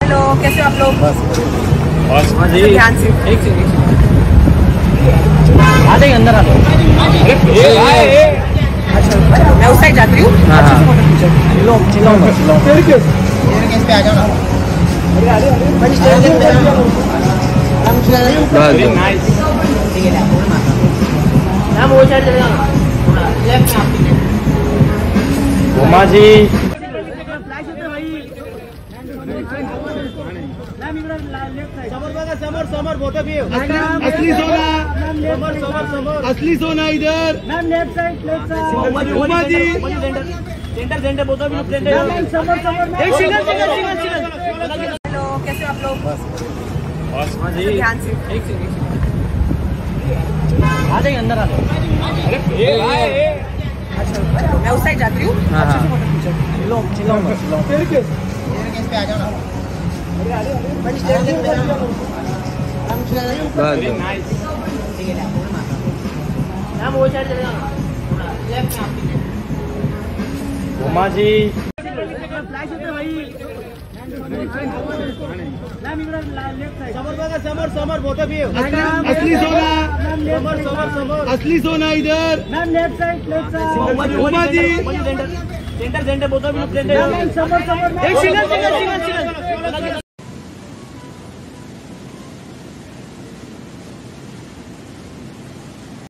Hello, कैसे हो आप लोग? ध्यान से आ जाइए, अंदर आ जाओ। अच्छा, मैं उस साइड जाती हूँ। उमा जी असली सोना इधर Uma ji centre both of you एक सिंगल हेलो, कैसे हो आप लोग? ध्यान से आ जाइए, अंदर आ जाओ। अच्छा, मैं उस साइड जाती हूँ। Uma ji summer both of you असली सोना इधर Uma ji centre both of you एक सिंगल